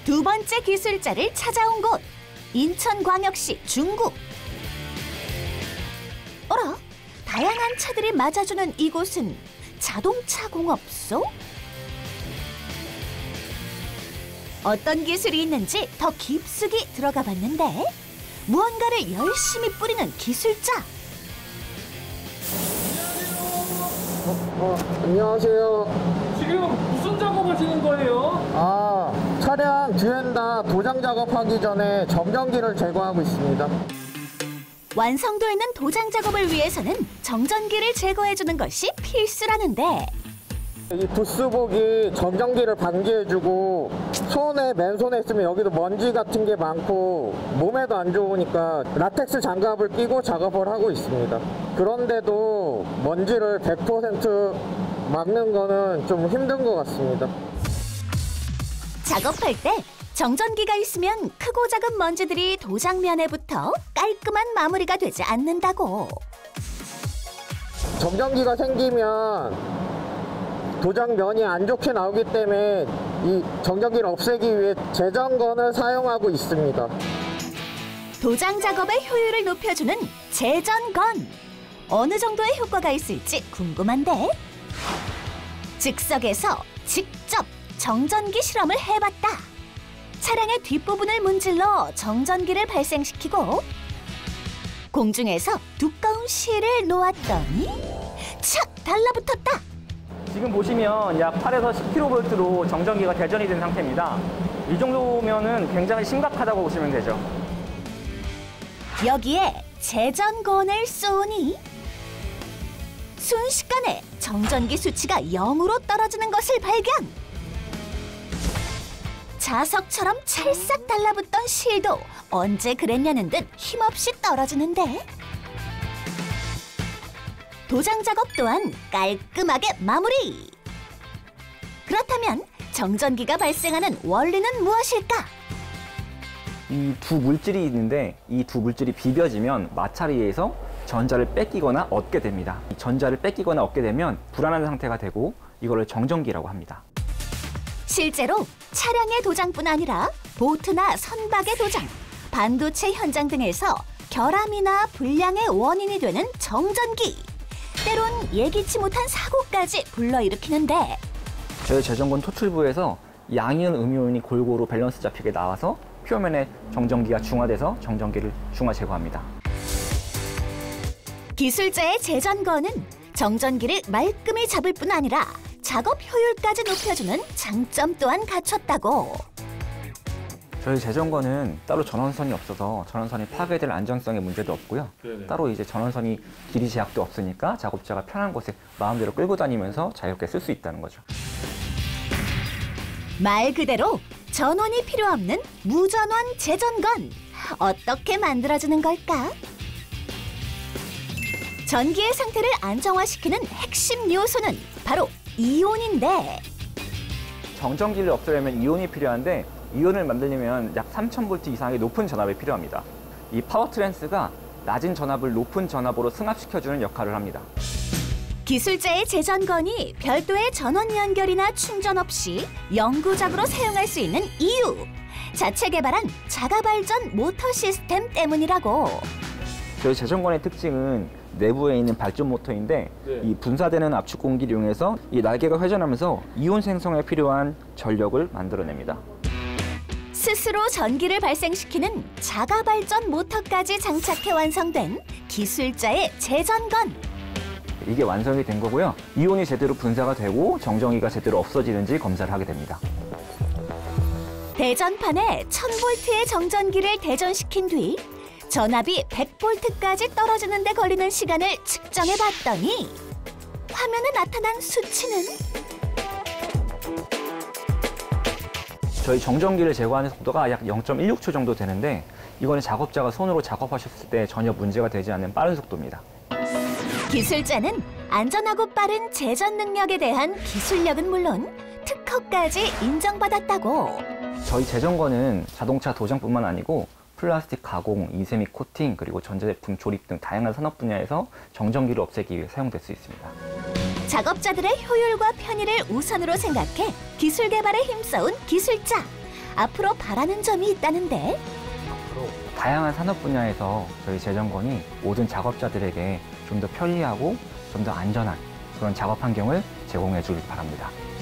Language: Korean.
두 번째 기술자를 찾아온 곳, 인천광역시 중구. 어라? 다양한 차들이 맞아주는 이곳은 자동차 공업소? 어떤 기술이 있는지 더 깊숙이 들어가 봤는데 무언가를 열심히 뿌리는 기술자. 안녕하세요. 지금 무슨 작업하시는 거예요? 차량 뒤엔다 도장 작업하기 전에 정전기를 제거하고 있습니다. 완성도 있는 도장 작업을 위해서는 정전기를 제거해주는 것이 필수라는데 이 부스복이 정전기를 방지해주고 맨손에 있으면 여기도 먼지 같은 게 많고 몸에도 안 좋으니까 라텍스 장갑을 끼고 작업을 하고 있습니다. 그런데도 먼지를 100% 막는 거는 좀 힘든 것 같습니다. 작업할 때 정전기가 있으면 크고 작은 먼지들이 도장면에 붙어 깔끔한 마무리가 되지 않는다고. 정전기가 생기면 도장면이 안 좋게 나오기 때문에 이 정전기를 없애기 위해 재전건을 사용하고 있습니다. 도장 작업의 효율을 높여주는 재전건. 어느 정도의 효과가 있을지 궁금한데 즉석에서 직접 정전기 실험을 해봤다. 차량의 뒷부분을 문질러 정전기를 발생시키고 공중에서 두꺼운 실을 놓았더니 착 달라붙었다. 지금 보시면 약 8에서 10kV로 정전기가 대전이 된 상태입니다. 이 정도면은 굉장히 심각하다고 보시면 되죠. 여기에 재전건을 쏘니 순식간에 정전기 수치가 0으로 떨어지는 것을 발견. 자석처럼 찰싹 달라붙던 실도 언제 그랬냐는 듯 힘없이 떨어지는데 도장 작업 또한 깔끔하게 마무리! 그렇다면 정전기가 발생하는 원리는 무엇일까? 이 두 물질이 있는데 이 두 물질이 비벼지면 마찰에 의해서 전자를 뺏기거나 얻게 됩니다. 이 전자를 뺏기거나 얻게 되면 불안한 상태가 되고 이거를 정전기라고 합니다. 실제로 차량의 도장뿐 아니라 보트나 선박의 도장, 반도체 현장 등에서 결함이나 불량의 원인이 되는 정전기. 때론 예기치 못한 사고까지 불러일으키는데 저희 재전건 토출부에서 양이온, 음이온이 골고루 밸런스 잡히게 나와서 표면에 정전기가 중화돼서 정전기를 중화 제거합니다. 기술자의 재전건은 정전기를 말끔히 잡을 뿐 아니라 작업 효율까지 높여주는 장점 또한 갖췄다고. 저희 재전건은 따로 전원선이 없어서 전원선이 파괴될 안전성의 문제도 없고요. 네네. 따로 이제 전원선이 길이 제약도 없으니까 작업자가 편한 곳에 마음대로 끌고 다니면서 자유롭게 쓸 수 있다는 거죠. 말 그대로 전원이 필요 없는 무전원 재전건. 어떻게 만들어지는 걸까? 전기의 상태를 안정화시키는 핵심 요소는 바로 이온인데 정전기를 없애려면 이온이 필요한데 이온을 만들려면 약 3000V 이상의 높은 전압이 필요합니다. 이 파워 트랜스가 낮은 전압을 높은 전압으로 승합시켜주는 역할을 합니다. 기술자의 재전건이 별도의 전원 연결이나 충전 없이 영구적으로 사용할 수 있는 이유. 자체 개발한 자가발전 모터 시스템 때문이라고. 저희 재전건의 특징은 내부에 있는 발전 모터인데 이 분사되는 압축 공기를 이용해서 이 날개가 회전하면서 이온 생성에 필요한 전력을 만들어냅니다. 스스로 전기를 발생시키는 자가발전 모터까지 장착해 완성된 기술자의 재전건. 이게 완성이 된 거고요. 이온이 제대로 분사가 되고 정전기가 제대로 없어지는지 검사를 하게 됩니다. 대전판에 1000V의 정전기를 대전시킨 뒤 전압이 100V까지 떨어지는 데 걸리는 시간을 측정해 봤더니 화면에 나타난 수치는 저희 정전기를 제거하는 속도가 약 0.16초 정도 되는데 이거는 작업자가 손으로 작업하셨을 때 전혀 문제가 되지 않는 빠른 속도입니다. 기술자는 안전하고 빠른 재전 능력에 대한 기술력은 물론 특허까지 인정받았다고. 저희 재전건은 자동차 도장뿐만 아니고 플라스틱 가공, 인쇄 및 코팅, 그리고 전자제품 조립 등 다양한 산업 분야에서 정전기를 없애기 위해 사용될 수 있습니다. 작업자들의 효율과 편의를 우선으로 생각해 기술 개발에 힘써온 기술자. 앞으로 바라는 점이 있다는데. 다양한 산업 분야에서 저희 재정건이 모든 작업자들에게 좀 더 편리하고 좀 더 안전한 그런 작업 환경을 제공해 주길 바랍니다.